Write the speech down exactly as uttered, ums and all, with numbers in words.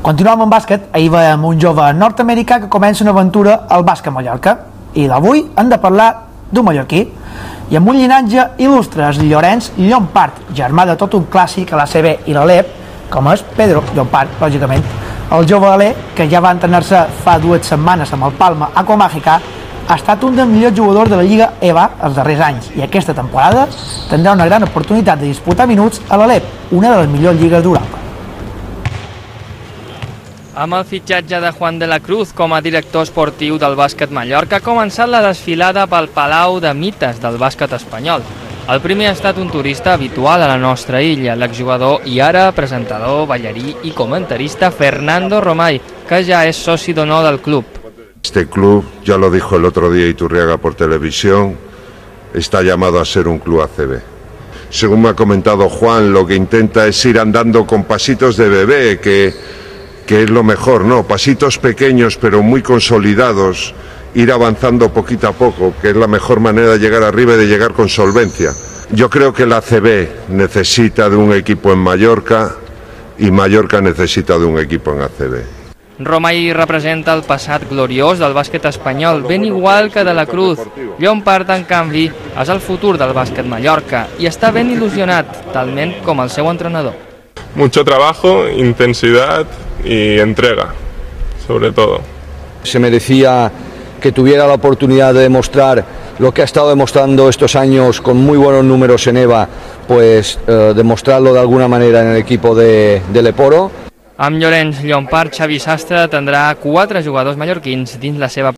Continuem amb bàsquet. Ahir veiem un jove nord-americà que comença una aventura al bàsquet Mallorca, i d'avui hem de parlar d'un mallorquí i amb un llinatge il·lustre, el Llorenç Llompart, germà de tot un clàssic a l'A C B i l'Alep, com és Pedro Llompart, lògicament. El jove alè, que ja va entrenar-se fa dues setmanes amb el Palma Aquamàgica, ha estat un dels millors jugadors de la Lliga E V A els darrers anys, i aquesta temporada tindrà una gran oportunitat de disputar minuts a l'Alep, una de les millors lligues d'Europa. Amb el fitxatge de Juan de la Cruz com a director esportiu del bàsquet Mallorca ha començat la desfilada pel Palau de Mites del bàsquet espanyol. El primer ha estat un turista habitual a la nostra illa, l'exjugador i ara presentador, ballarí i comentarista Fernando Romay, que ja és soci d'honor del club. Este club, ya lo dijo el otro día Iturriaga por televisión, está llamado a ser un club A C B. Según me ha comentado Juan, lo que intenta es ir andando con pasitos de bebé, que, que es lo mejor, ¿no? Pasitos pequeños pero muy consolidados, ir avanzando poquito a poco, que es la mejor manera de llegar arriba y de llegar con solvencia. Yo creo que la A C B necesita de un equipo en Mallorca y Mallorca necesita de un equipo en A C B. Romay representa el passat gloriós del bàsquet espanyol, ben igual que de la Cruz. Llompart, en canvi, és el futur del bàsquet Mallorca i està ben il·lusionat, talment com el seu entrenador. Mucho trabajo, intensidad y entrega, sobre todo. Se merecía que tuviera la oportunidad de demostrar lo que ha estado demostrando estos años con muy buenos números en E V A, pues eh, demostrarlo de alguna manera en el equipo de, de Leporo. Amb Llorenç Llompart, Xavi Sastre tindrà quatre jugadors mallorquins dins la seva